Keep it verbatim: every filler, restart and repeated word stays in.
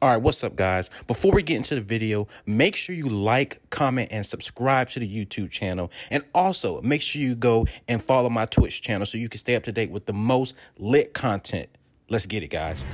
All right, what's up, guys? Before we get into the video, make sure you like, comment, and subscribe to the YouTube channel. And also, make sure you go and follow my Twitch channel so you can stay up to date with the most lit content. Let's get it, guys.